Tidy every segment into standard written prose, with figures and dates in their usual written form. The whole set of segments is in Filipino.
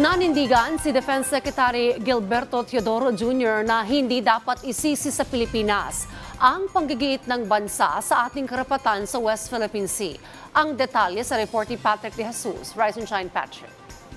Nanindigan si Defense Secretary Gilberto Teodoro Jr. na hindi dapat isisi sa Pilipinas ang panggigiit ng bansa sa ating karapatan sa West Philippine Sea. Ang detalye sa report ni Patrick De Jesus. Rise and shine, Patrick.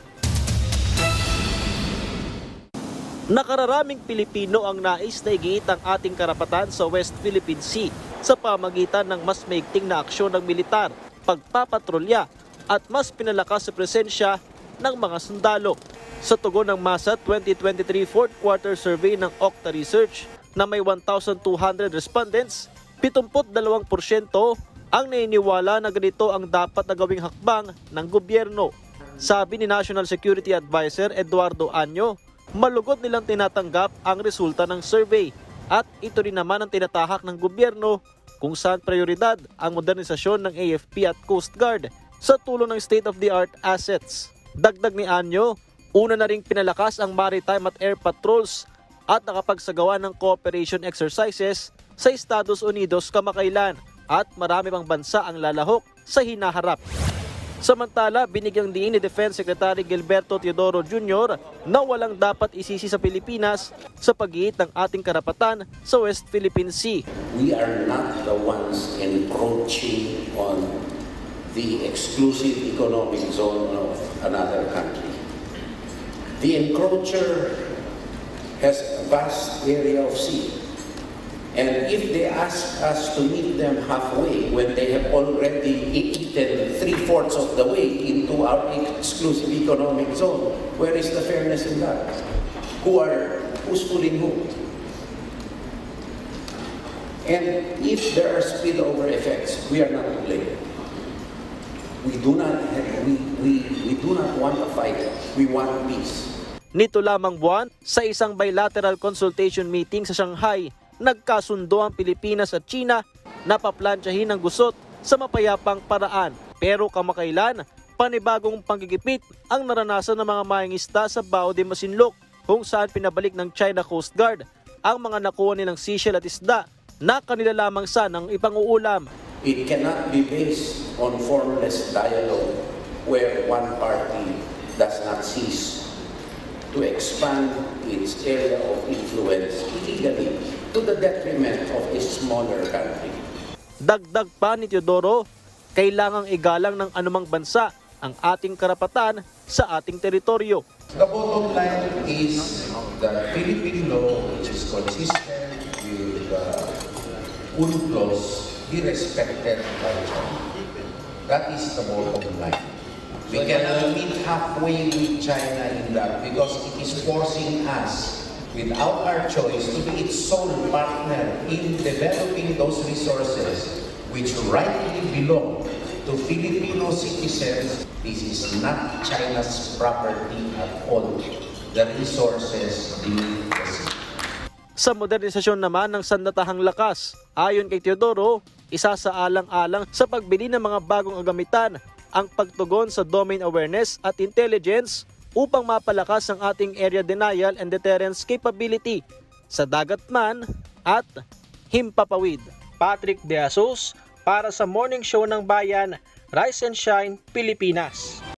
Nakararaming Pilipino ang nais na igiit ang ating karapatan sa West Philippine Sea sa pamagitan ng mas maigting na aksyon ng militar, pagpapatrolya at mas pinalakas sa presensya ng mga sundalo. Sa tugon ng MASA 2023 4th quarter survey ng Okta Research na may 1,200 respondents, 72% ang naniniwala na ganito ang dapat na gawing hakbang ng gobyerno. Sabi ni National Security Advisor Eduardo Año, malugod nilang tinatanggap ang resulta ng survey at ito rin naman ang tinatahak ng gobyerno kung saan prioridad ang modernisasyon ng AFP at Coast Guard sa tulong ng state-of-the-art assets. Dagdag ni Año, una na ring pinalakas ang maritime at air patrols at nakapagsagawa ng cooperation exercises sa Estados Unidos kamakailan at marami pang bansa ang lalahok sa hinaharap. Samantala, binigyang diin ni Defense Secretary Gilberto Teodoro Jr. na walang dapat isisi sa Pilipinas sa pag-iit ng ating karapatan sa West Philippine Sea. We are not the ones encroaching on the exclusive economic zone of another country. The encroacher has a vast area of sea. And if they ask us to meet them halfway when they have already eaten 3/4 of the way into our exclusive economic zone, where is the fairness in that? Who's fooling who? And if there are spillover effects, we are not to blame. We do not want a fight. We want peace. Nito lamang buwan, sa isang bilateral consultation meeting sa Shanghai, nagkasundo ang Pilipinas at China na paplantsahin ang gusot sa mapayapang paraan. Pero kamakailan, panibagong panggigipit ang naranasan ng mga mangingisda sa Bao de Masinloc kung saan pinabalik ng China Coast Guard ang mga nakuha nilang seashell at isda na kanila lamang sanang ipang-uulam. It cannot be based on formless dialogue where one party does not cease to expand its area of influence illegally to the detriment of a smaller country. Dagdag pa ni Teodoro, kailangang igalang ng anumang bansa ang ating karapatan sa ating teritoryo. The bottom line is the Philippine law, which is consistent with the UNCLOS, be respected by China. That is the bottom line. We cannot meet halfway with China in that because it is forcing us, without our choice, to be its sole partner in developing those resources which rightly belong to Filipino citizens. This is not China's property at all. The resources beneath the sea. Sa modernisasyon naman ng sandatahang lakas, ayon kay Teodoro, isa sa alang-alang sa pagbili ng mga bagong agamitan ang pagtugon sa domain awareness at intelligence upang mapalakas ang ating area denial and deterrence capability sa dagat man at himpapawid. Patrick De Jesus para sa Morning Show ng Bayan, Rise and Shine, Pilipinas.